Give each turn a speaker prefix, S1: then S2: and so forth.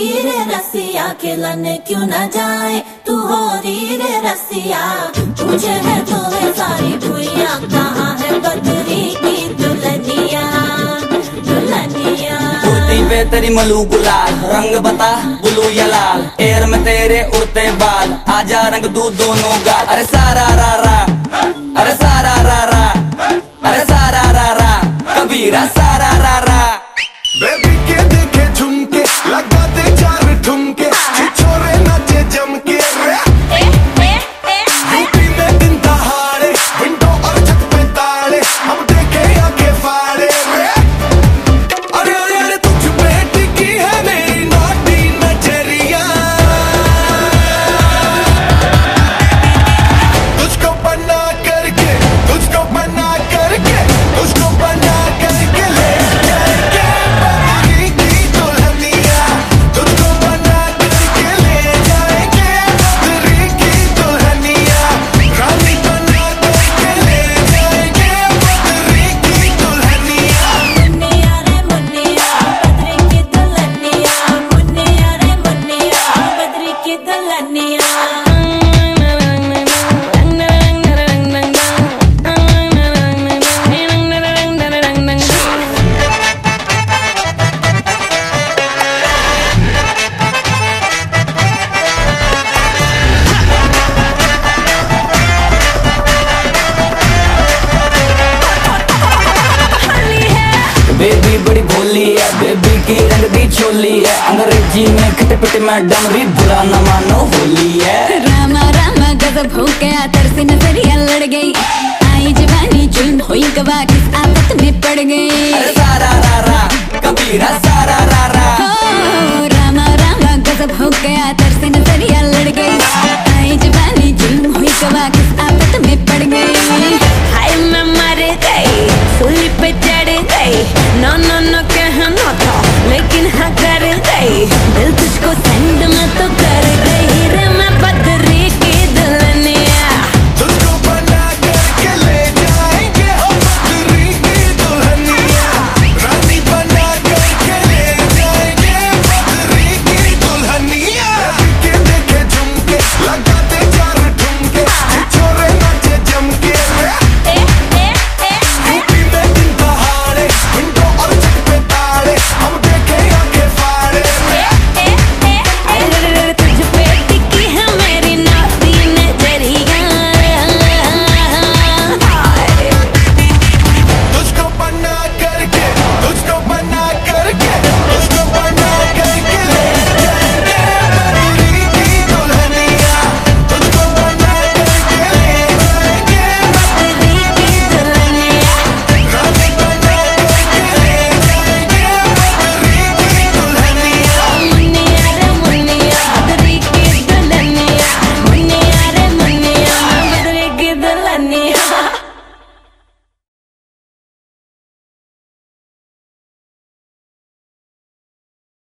S1: रे रसिया खिलन क्यों न जाए तू हो रे रसिया। मुझे है तो है सारी भूइया कहाँ है बदरी की दुल्हनिया दुल्हनिया।
S2: कुर्ती पे तेरी मलू गुलाल रंग बता ब्लू या लाल। एयर में तेरे उड़ते बाल आजा रंग दू दोनों गाल। अरे सारा रा रा अरे सारा रा रा अरे सारा रा रा कबीरा सारा रा रा।
S3: बेबी के देखे झुमके लगा दे चार ठुमके छोरे नाचे जम के यूपी में दिन दहाड़े विंडो और छत पे ताले हम देखे आके फाड़े रे। अरे अरे अरे तुझ पे टिकी है मेरी नौटी नजरिया। तुझको बना करके तुझको बना करके तुझको बना करके ले जाएंगे बदरी की दुल्हनिया। तुझको बना करके ले जाएंगे बदरी की दुल्हनिया। रानी बना करके ले जाएंगे बदरी की दुल्हनिया।
S1: मुन्निया रे मुन्निया बदरी की दुल्हनिया मुन्निया रे मुन्निया बदरी की दुल्हनिया।
S2: बेबी बड़ी भोली है बेबी की रंग दी चोली है। अंग्रेजी में खटे पिटे मैडम भी बुरा न मानो होली है।
S4: रामा रामा गजब हो गया तरसी नजरिया लड़ गई आई जवानी जुल्म हुई गवा किस आफत में पड़ गई।
S2: अरे सारा रा रा कबीरा सारा रा